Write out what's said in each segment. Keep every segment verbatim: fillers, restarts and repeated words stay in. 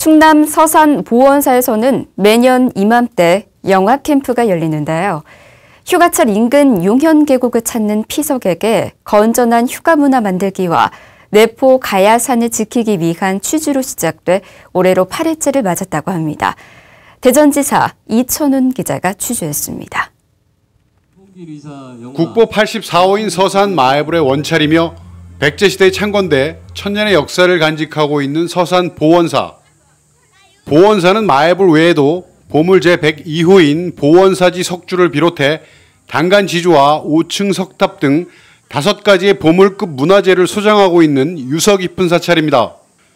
충남 서산 보원사에서는 매년 이맘때 영화 캠프가 열리는데요. 휴가철 인근 용현 계곡을 찾는 피서객에 건전한 휴가 문화 만들기와 내포 가야산을 지키기 위한 취지로 시작돼 올해로 팔 회째를 맞았다고 합니다. 대전지사 이천훈 기자가 취재했습니다. 국보 팔십사 호인 서산 마애불의 원찰이며 백제시대의 창건대 천년의 역사를 간직하고 있는 서산 보원사. 보원사는 마애불 외에도 보물 제백이 호인 보원사지 석주를 비롯해 단간지주와 오층 석탑 등 다섯 가지의 보물급 문화재를 소장하고 있는 유서 깊은 사찰입니다.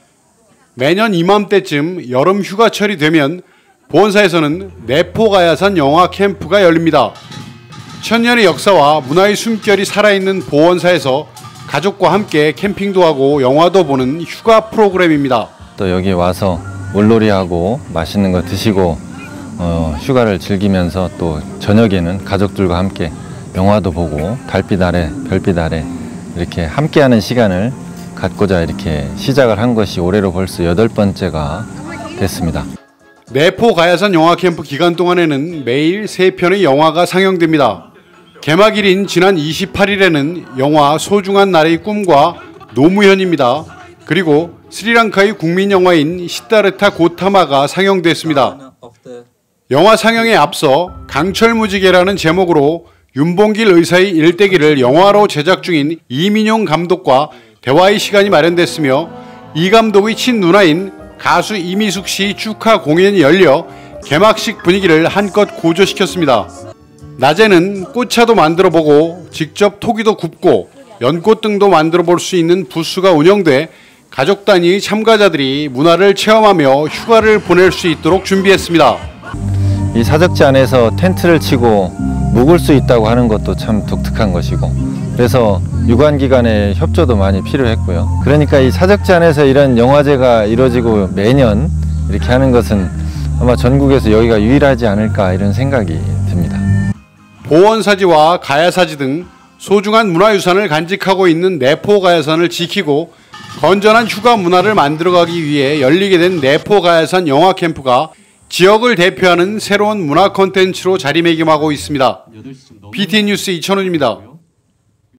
매년 이맘때쯤 여름 휴가철이 되면 보원사에서는 내포가야산 영화 캠프가 열립니다. 천년의 역사와 문화의 숨결이 살아있는 보원사에서 가족과 함께 캠핑도 하고 영화도 보는 휴가 프로그램입니다. 또 여기 와서 물놀이하고 맛있는 거 드시고 어, 휴가를 즐기면서 또 저녁에는 가족들과 함께 영화도 보고 달빛 아래 별빛 아래 이렇게 함께하는 시간을 갖고자 이렇게 시작을 한 것이 올해로 벌써 여덟 번째가 됐습니다. 내포 가야산 영화 캠프 기간 동안에는 매일 세 편의 영화가 상영됩니다. 개막일인 지난 이십팔 일에는 영화 소중한 나의 꿈과 노무현입니다. 그리고 스리랑카의 국민영화인 시다르타 고타마가 상영됐습니다. 영화 상영에 앞서 강철무지개라는 제목으로 윤봉길 의사의 일대기를 영화로 제작 중인 이민용 감독과 대화의 시간이 마련됐으며 이 감독의 친누나인 가수 이미숙 씨의 축하 공연이 열려 개막식 분위기를 한껏 고조시켰습니다. 낮에는 꽃차도 만들어보고 직접 토기도 굽고 연꽃 등도 만들어볼 수 있는 부스가 운영돼 가족 단위의 참가자들이 문화를 체험하며 휴가를 보낼 수 있도록 준비했습니다. 이 사적지 안에서 텐트를 치고 묵을 수 있다고 하는 것도 참 독특한 것이고 그래서 유관기관의 협조도 많이 필요했고요. 그러니까 이 사적지 안에서 이런 영화제가 이루어지고 매년 이렇게 하는 것은 아마 전국에서 여기가 유일하지 않을까 이런 생각이 듭니다. 보원사지와 가야사지 등 소중한 문화유산을 간직하고 있는 내포가야산을 지키고 건전한 휴가 문화를 만들어가기 위해 열리게 된 내포가야산 영화 캠프가 지역을 대표하는 새로운 문화 콘텐츠로 자리매김하고 있습니다. 피티엔뉴스 이천훈입니다.